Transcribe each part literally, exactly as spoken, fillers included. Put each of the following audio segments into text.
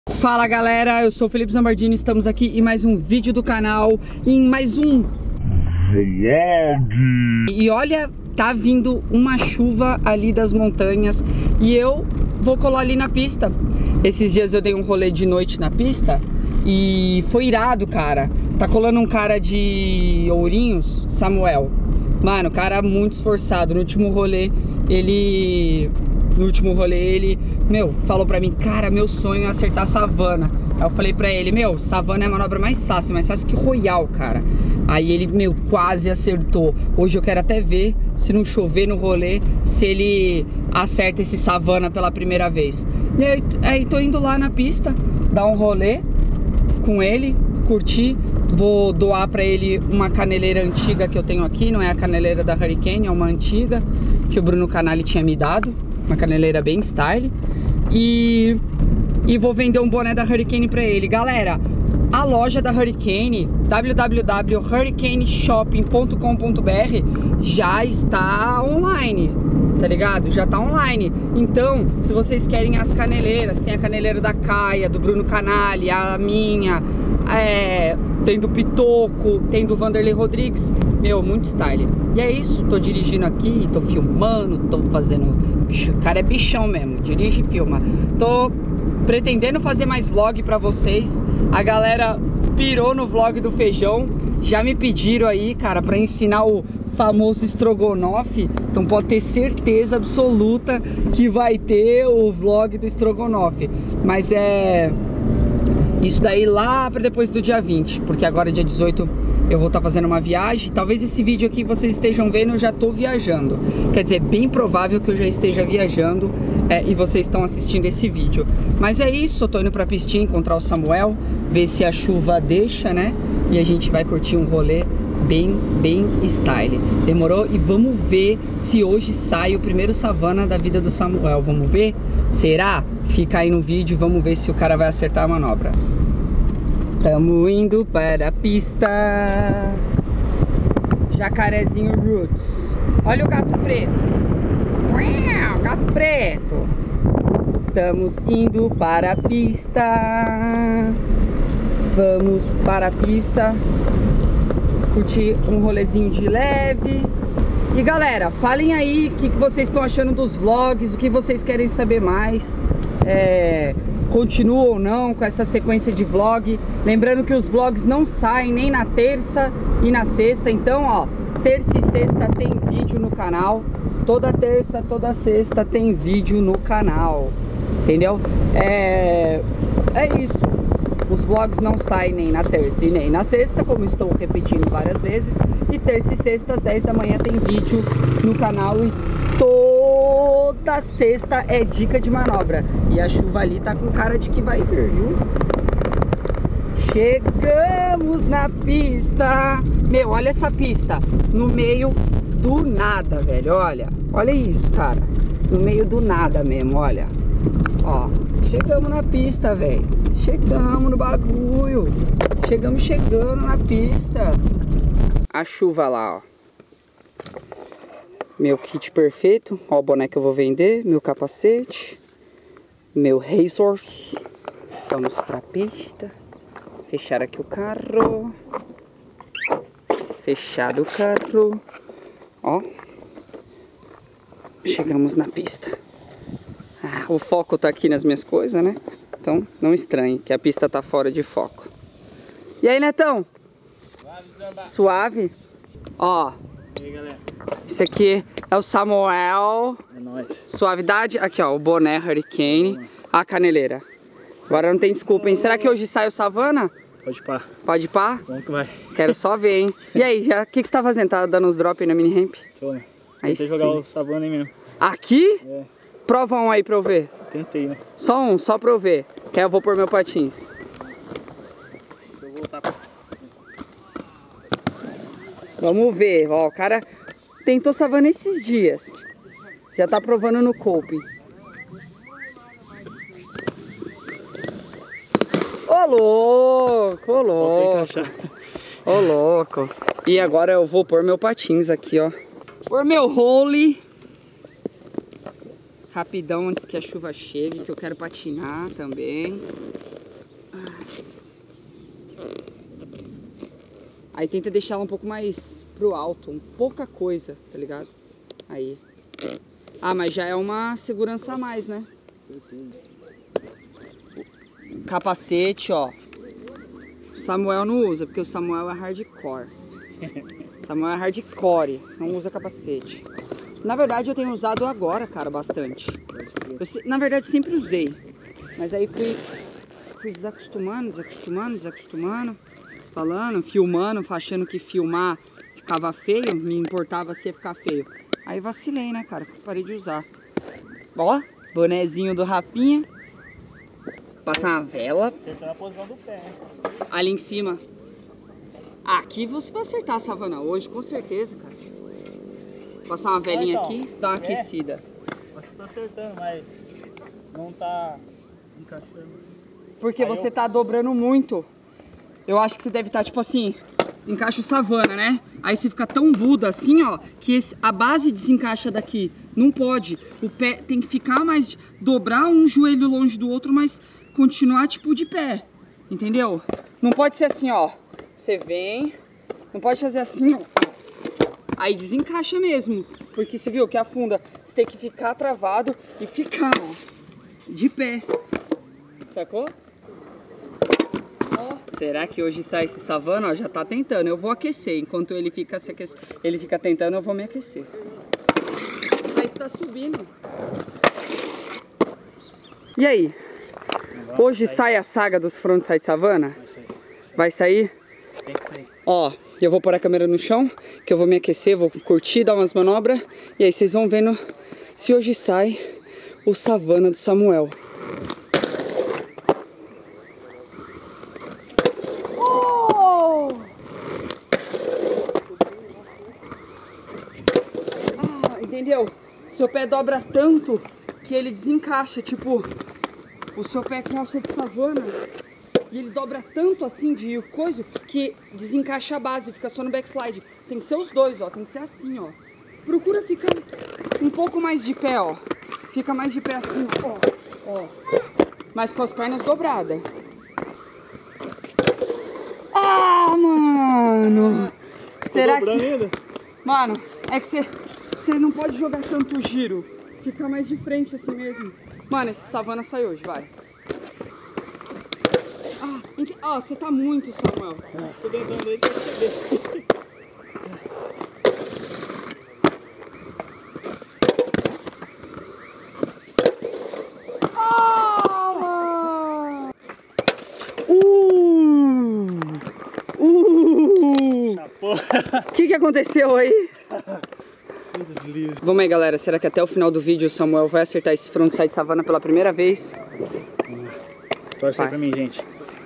Fala galera, eu sou o Felipe Zambardini, estamos aqui em mais um vídeo do canal, em mais um vlog. E olha, tá vindo uma chuva ali das montanhas e eu vou colar ali na pista. Esses dias eu dei um rolê de noite na pista e foi irado, cara. Tá colando um cara de Ourinhos, Samuel. Mano, o cara muito esforçado. No último rolê, ele... No último rolê, ele... Meu, falou pra mim, cara, meu sonho é acertar savana. Aí eu falei pra ele, meu, savana é a manobra mais fácil, mais fácil que Royal, cara. Aí ele, meu, quase acertou. Hoje eu quero até ver, se não chover no rolê, se ele acerta esse savana pela primeira vez. E aí, aí tô indo lá na pista, dar um rolê com ele, curtir. Vou doar pra ele uma caneleira antiga que eu tenho aqui. Não é a caneleira da Hurricane, é uma antiga que o Bruno Canali tinha me dado. Uma caneleira bem style. E, e vou vender um boné da Hurricane pra ele. Galera, a loja da Hurricane, w w w ponto hurricane shopping ponto com ponto b r, já está online, tá ligado? Já tá online. Então, se vocês querem as caneleiras, tem a caneleira da Caia, do Bruno Canali, a minha, é, tem do Pitoco, tem do Vanderlei Rodrigues. Meu, muito style. E é isso, tô dirigindo aqui, tô filmando, tô fazendo... O cara é bichão mesmo, dirige e filma. Tô pretendendo fazer mais vlog pra vocês. A galera pirou no vlog do feijão. Já me pediram aí, cara, pra ensinar o famoso estrogonofe. Então pode ter certeza absoluta que vai ter o vlog do estrogonofe. Mas é... Isso daí lá pra depois do dia vinte. Porque agora dia dezoito eu vou estar fazendo uma viagem. Talvez esse vídeo aqui vocês estejam vendo, eu já estou viajando. Quer dizer, bem provável que eu já esteja viajando é, e vocês estão assistindo esse vídeo. Mas é isso, eu tô indo pra pistinha encontrar o Samuel, ver se a chuva deixa, né? E a gente vai curtir um rolê bem, bem style. Demorou? E vamos ver se hoje sai o primeiro savana da vida do Samuel. Vamos ver? Será? Fica aí no vídeo e vamos ver se o cara vai acertar a manobra. Estamos indo para a pista. Jacarezinho Roots. Olha o gato preto. Uau, gato preto. Estamos indo para a pista. Vamos para a pista curtir um rolezinho de leve. E galera, falem aí o que, que vocês estão achando dos vlogs, o que vocês querem saber mais. É... Continua ou não com essa sequência de vlog. Lembrando que os vlogs não saem nem na terça e na sexta. Então, ó, terça e sexta tem vídeo no canal. Toda terça, toda sexta tem vídeo no canal. Entendeu? É, é isso. Os vlogs não saem nem na terça e nem na sexta, como estou repetindo várias vezes. E terça e sexta às dez da manhã tem vídeo no canal. E toda sexta é dica de manobra. E a chuva ali tá com cara de que vai vir, viu? Chegamos na pista. Meu, olha essa pista. No meio do nada, velho. Olha, olha isso, cara. No meio do nada mesmo, olha. Ó, chegamos na pista, velho. Chegamos no bagulho. Chegamos chegando na pista. A chuva lá, ó. Meu kit perfeito, ó o boné que eu vou vender, meu capacete, meu razor. Vamos pra pista. Fechar aqui o carro. Fechado o carro. Ó. Chegamos na pista. Ah, o foco tá aqui nas minhas coisas, né? Então não estranhe que a pista tá fora de foco. E aí, Netão? Suave, Suave? Ó. E aí, galera? Esse aqui é o Samuel. É nóis. Suavidade. Aqui, ó, o boné Hurricane. A caneleira. Agora não tem desculpa, hein? Será que hoje sai o savana? Pode pá. Pode pá? Vamos que vai. Quero só ver, hein? E aí, já, o que, que você tá fazendo? Tá dando uns drops aí na mini ramp? Tô, né? Aí Tentei jogar o savana aí mesmo. Aqui? É. Prova um aí pra eu ver. Tentei, né? Só um, só pra eu ver. Que aí eu vou pôr meu patins. Deixa eu voltar pra... Vamos ver, ó, o cara tentou savana esses dias. Já tá provando no coping. Ô louco, ô louco. Ô louco. E agora eu vou pôr meu patins aqui, ó. Pôr meu role. Rapidão antes que a chuva chegue, que eu quero patinar também. Aí tenta deixar ela um pouco mais pro alto, um pouca coisa, tá ligado? Aí. Ah, mas já é uma segurança a mais, né? Capacete, ó. O Samuel não usa, porque o Samuel é hardcore. Samuel é hardcore, não usa capacete. Na verdade eu tenho usado agora, cara, bastante. Eu, na verdade sempre usei. Mas aí fui, fui desacostumando, desacostumando, desacostumando. Falando, filmando, achando que filmar ficava feio. Me importava se ia ficar feio. Aí vacilei, né, cara? Parei de usar. Ó, bonezinho do Rafinha. Passar uma vela. Você tá na posição do pé, né? Ali em cima. Aqui você vai acertar a savana hoje, com certeza, cara. Passar uma velinha então, aqui, dar uma é. aquecida. Acho que tô acertando, mas não tá encaixando. Porque Aí você eu... tá dobrando muito. Eu acho que você deve estar, tipo assim, encaixa o savana, né? Aí você fica tão Buda assim, ó, que esse, a base desencaixa daqui. Não pode. O pé tem que ficar mais... Dobrar um joelho longe do outro, mas continuar, tipo, de pé. Entendeu? Não pode ser assim, ó. Você vem... Não pode fazer assim, ó. Aí desencaixa mesmo. Porque você viu que afunda. Você tem que ficar travado e ficar, ó, de pé. Sacou? Ó. Será que hoje sai esse savana? Ó, já tá tentando. Eu vou aquecer. Enquanto ele fica, se aquece... ele fica tentando, eu vou me aquecer. Aí está subindo. E aí? Hoje sai a saga dos frontside savana? Vai sair? Tem que sair. Ó, eu vou pôr a câmera no chão, que eu vou me aquecer, vou curtir, dar umas manobras. E aí vocês vão vendo se hoje sai o savana do Samuel. Oh! Ah, entendeu? Seu pé dobra tanto que ele desencaixa, tipo, o seu pé é calça de savana. E ele dobra tanto assim de coisa que desencaixa a base, fica só no backslide. Tem que ser os dois, ó. Tem que ser assim, ó. Procura ficar um pouco mais de pé, ó. Fica mais de pé assim, ó. Ó. Mas com as pernas dobradas. Ah, mano! Será que... ainda? Mano, é que você, você não pode jogar tanto giro. Ficar mais de frente assim mesmo. Mano, esse savana sai hoje, vai. Ah, ó, oh, você tá muito, Samuel. É, tô tentando aí que eu saber. Ah, uh! Uh! O que que aconteceu aí? Um deslize. Vamos aí, galera. Será que até o final do vídeo o Samuel vai acertar esse frontside savana pela primeira vez? Torce aí pra mim, gente.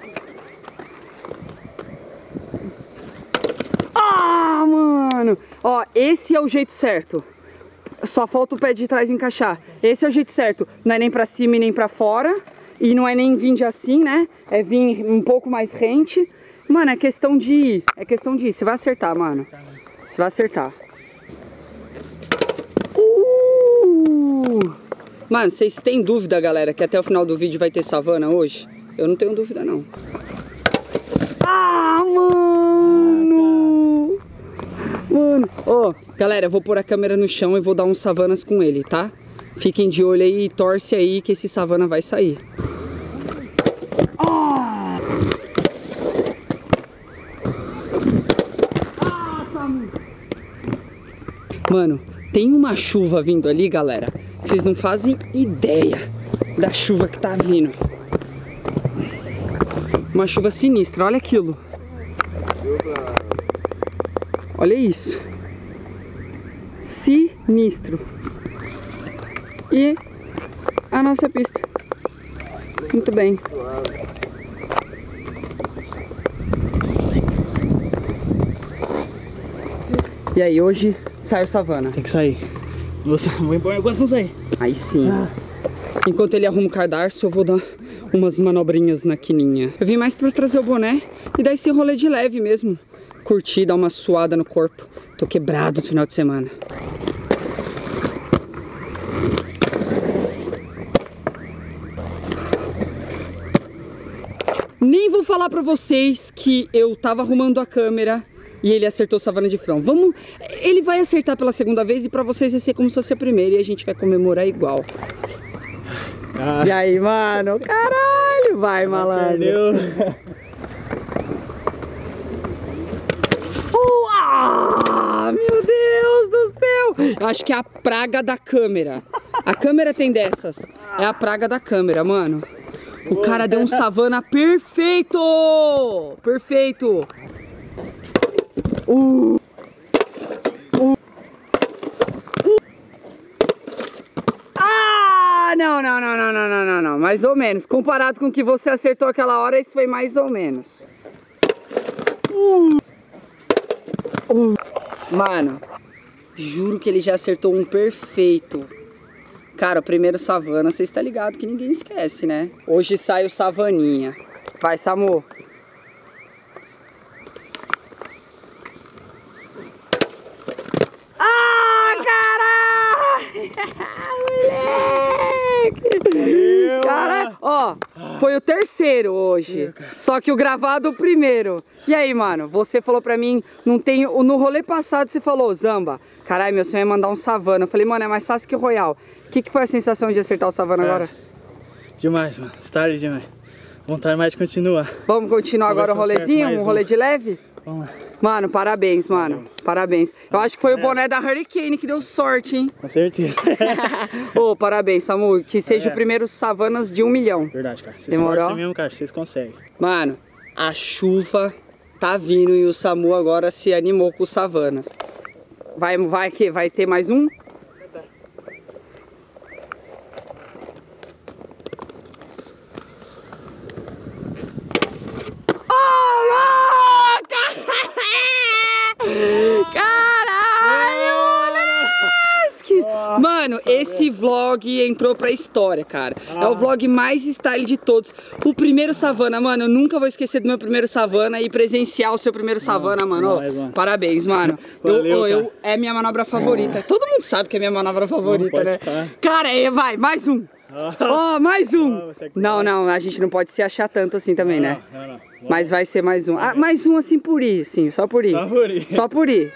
Ah, mano! Ó, esse é o jeito certo. Só falta o pé de trás encaixar. Esse é o jeito certo. Não é nem pra cima e nem pra fora. E não é nem vir de assim, né? É vir um pouco mais rente. Mano, é questão de ir. É questão de ir. Você vai acertar, mano. Você vai acertar. Uh! Mano, vocês têm dúvida, galera, que até o final do vídeo vai ter savana hoje? Eu não tenho dúvida, não. Ah, mano! Mano, ó, galera, eu vou pôr a câmera no chão e vou dar uns savanas com ele, tá? Fiquem de olho aí e torce aí que esse savana vai sair. Ah! Ah, Samu! Mano, tem uma chuva vindo ali, galera. Vocês não fazem ideia da chuva que tá vindo. Uma chuva sinistra, olha aquilo. Olha isso. Sinistro. E a nossa pista. Muito bem. E aí, hoje sai o savana. Tem que sair. Nossa, vou embora agora não sair. Aí sim. Ah. Enquanto ele arruma o cadarço, eu vou dar umas manobrinhas na quininha. Eu vim mais pra trazer o boné e dar esse rolê de leve mesmo. Curtir, dar uma suada no corpo. Tô quebrado no final de semana. Nem vou falar pra vocês que eu tava arrumando a câmera e ele acertou savana de front. Vamos, ele vai acertar pela segunda vez e pra vocês vai ser como se fosse a primeira e a gente vai comemorar igual. Ah. E aí, mano? Caralho, vai, malandro. Perdeu. Uh, ah, meu Deus do céu! Eu acho que é a praga da câmera. A câmera tem dessas. É a praga da câmera, mano. O cara deu um savana perfeito! Perfeito! Uh. Uh. Uh. Ah! Não, não, não, não, não, não, não, não. Mais ou menos. Comparado com o que você acertou aquela hora, isso foi mais ou menos. Uh. Uh. Mano, juro que ele já acertou um perfeito. Cara, o primeiro savana, você está ligado que ninguém esquece, né? Hoje sai o savaninha. Vai, Samu. Ah, caralho! Moleque! Cara, ó, foi o terceiro hoje. Só que o gravado o primeiro. E aí, mano, você falou pra mim, não tem, no rolê passado você falou, Zamba, caralho, meu sonho é mandar um savana. Eu falei, mano, é mais fácil que o Royal. O que, que foi a sensação de acertar o savana é, agora? Demais, mano. Tarde demais. Vontade mais de continuar. Vamos continuar agora o rolezinho? Um rolê um. de leve? Vamos lá. Mano, parabéns, mano. Valeu. Parabéns. Eu acho que foi é. o boné da Hurricane que deu sorte, hein? Com certeza. Ô, oh, parabéns, Samu. Que seja é. o primeiro savanas de um milhão. Verdade, cara. Vocês Demorou? mesmo, cara. Vocês conseguem. Mano, a chuva tá vindo e o Samu agora se animou com os savanas. Vai, vai que vai ter mais um? Mano, esse vlog entrou pra história, cara. Ah. É o vlog mais style de todos. O primeiro savana, mano, eu nunca vou esquecer do meu primeiro savana e presenciar o seu primeiro savana, não, mano. Não, mano. Parabéns, mano. Valeu, eu, eu, é minha manobra favorita. Todo mundo sabe que é minha manobra favorita, né? Estar. Cara, aí vai, mais um. Ó, oh, mais um. Não, não, a gente não pode se achar tanto assim também, não, né? Não, não, não. Mas vai ser mais um. Ah, mais um assim por ir, sim, só por ir. Só por ir. Só por ir.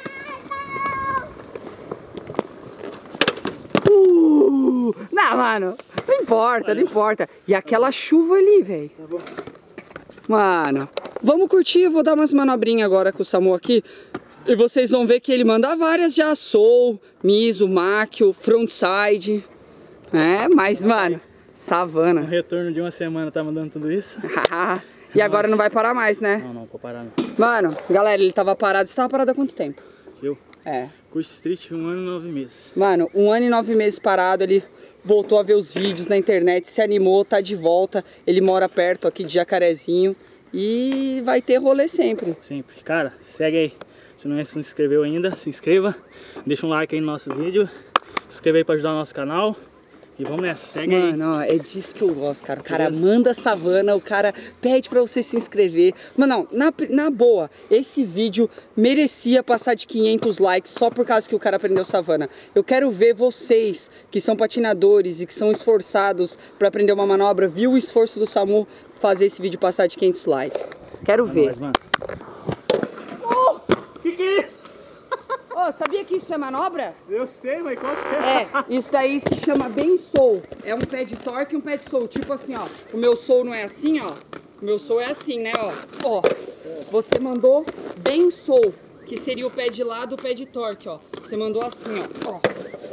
Uh, não, mano, não importa, não importa. E aquela chuva ali, velho. Tá bom. Mano, vamos curtir, eu vou dar umas manobrinhas agora com o Samu aqui. E vocês vão ver que ele manda várias já. Soul, Miso, Makio, Frontside. É, mas, mano, savana. No retorno de uma semana tá mandando tudo isso. E agora não vai parar mais, né? Não, não, vou parar não. Mano, galera, ele tava parado. Você tava parado há quanto tempo? Eu? É. Curso Street, um ano e nove meses. Mano, um ano e nove meses parado, ele voltou a ver os vídeos na internet, se animou, tá de volta. Ele mora perto aqui de Jacarezinho e vai ter rolê sempre. Sempre. Cara, segue aí. Se não se inscreveu ainda, se inscreva. Deixa um like aí no nosso vídeo. Se inscreve aí pra ajudar o nosso canal. E vamos nessa, segue aí. Mano, ó, é disso que eu gosto, cara. O cara manda savana, o cara pede pra você se inscrever. Mano, não, na, na boa, esse vídeo merecia passar de quinhentos likes só por causa que o cara aprendeu savana. Eu quero ver vocês, que são patinadores e que são esforçados pra aprender uma manobra, viu o esforço do Samu fazer esse vídeo passar de quinhentos likes. Quero é ver. Nóis, mano. Oh, que que é isso? Oh, sabia que isso é manobra? Eu sei, mas qual que é? É, isso daí se chama bem soul. É um pé de torque e um pé de soul. Tipo assim, ó. O meu soul não é assim, ó. O meu soul é assim, né, ó. Ó, você mandou bem soul, que seria o pé de lado, o pé de torque, ó. Você mandou assim, ó. Ó.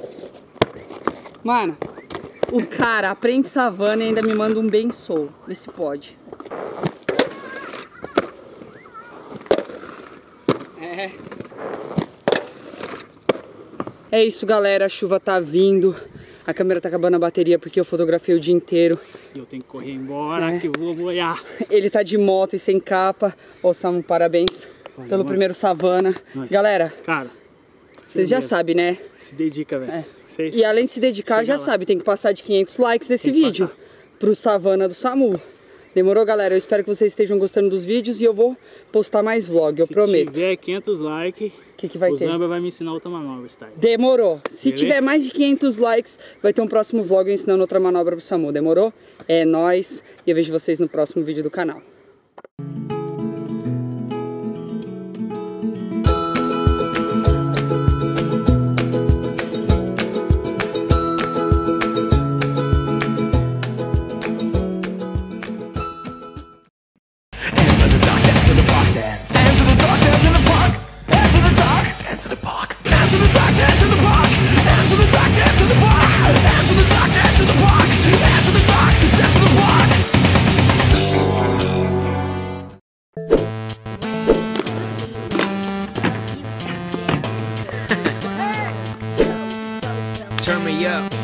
Mano, o cara aprende savana e ainda me manda um bem soul. Vê se pode. É. É isso, galera, a chuva tá vindo, a câmera tá acabando a bateria porque eu fotografei o dia inteiro. Eu tenho que correr embora, é. que eu vou boiar. Ele tá de moto e sem capa. Ô, Samu, parabéns Vai, pelo mano. primeiro savana. Nós. Galera, cara, vocês já sabem, né? Se dedica, velho. É. E além de se dedicar, Chega já lá. sabe, tem que passar de quinhentos likes esse vídeo pro savana do Samu. Demorou, galera? Eu espero que vocês estejam gostando dos vídeos e eu vou postar mais vlog, eu Se prometo. Se tiver quinhentos likes, que que vai o ter? Zamba vai me ensinar outra manobra, tá? Demorou. Se Beleza? tiver mais de quinhentos likes, vai ter um próximo vlog ensinando outra manobra pro Samu. Demorou? É nóis. E eu vejo vocês no próximo vídeo do canal. Hey, yo.